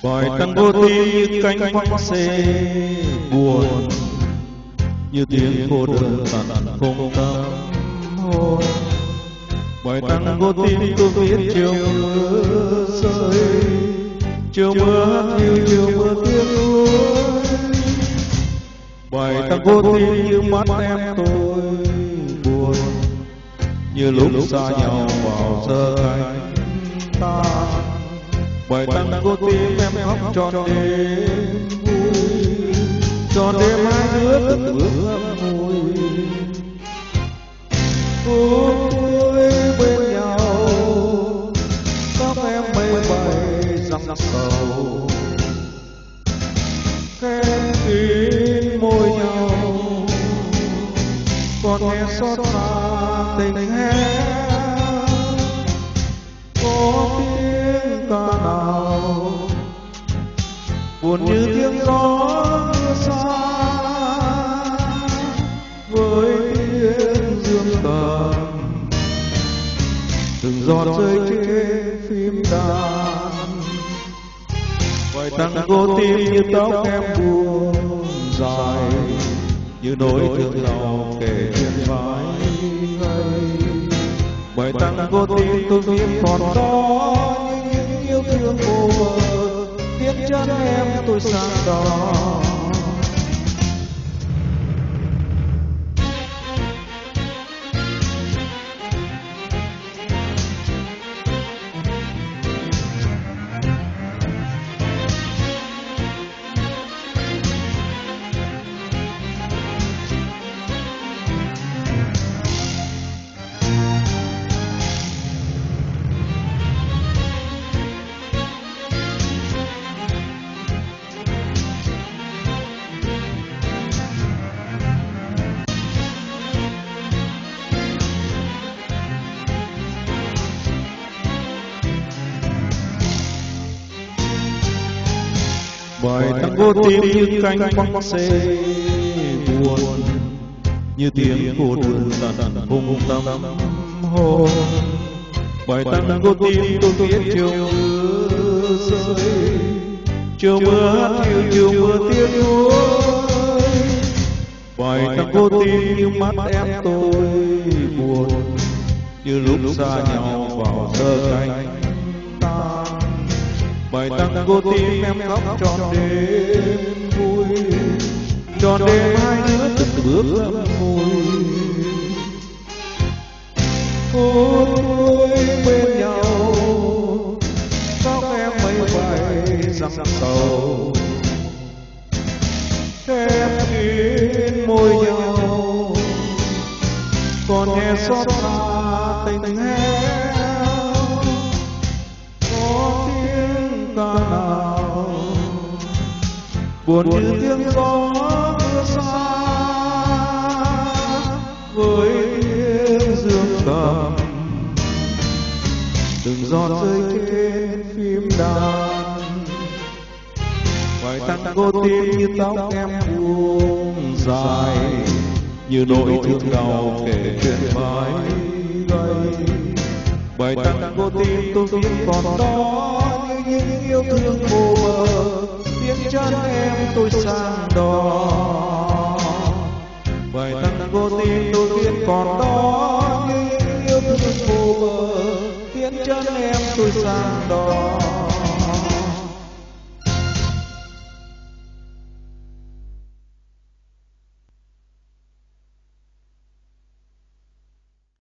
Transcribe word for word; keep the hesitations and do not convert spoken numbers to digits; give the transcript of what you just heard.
Bài tango tim như cánh hoa xê buồn, như tiếng cô đơn tàn không tâm hồn. Bài tango tim tôi viết chiều mưa rơi, chiều mưa hiu chiều mưa tiếng nuối. Bài tango tim như mắt em tôi buồn, như lúc xa nhau vào giờ cánh tan. Bài tango tim em khóc trọn đêm vui, trọn đêm hai đứa từng bước vui. Ôi bên nhau tóc em mây bay răng sầu, khép kín môi nhau còn nghe xót xa tình em. Có tiếng ca nào buồn như tiếng gió mưa xa, với tiếng dương cầm từng giọt rơi trên phím đàn. Bài tango tim như tóc em buông dài, như nỗi thương đau kể trên vai gầy. Bài tango tim tôi viết còn đó, như những yêu thương vô bờ, viết chân em tôi sang đó. Bài tango tim như cánh băng xê buồn, như tiếng cô đơn tàn không tâm hồn. Bài tango tim tôi viết chiều mưa rơi, chiều mưa hiu chiều mưa tiếng nuối. Bài tango tim như mắt em tôi buồn, như lúc xa nhau vào giờ cánh tan. Bài tango tim em khóc trọn đêm vui, trọn đêm hai đứa từng bước âm môi. Ôi bên nhau tóc em mây bay răng sầu, khép kín môi nhau còn nghe xót xa tình em. Có tiếng ca nào buồn như tiếng gió mưa xa, với tiếng dương cầm từng giọt rơi trên phím đàn. Bài tango tim như tóc em buông dài, như nỗi thương đau kể trên vai gầy. Bài tango tim tôi viết còn đó, như những yêu thương vô bờ, tiếng chân em tôi sang đó. Bài tango tim tôi viết còn đó, như những yêu thương vô bờ, tiếng chân em tôi sang đó.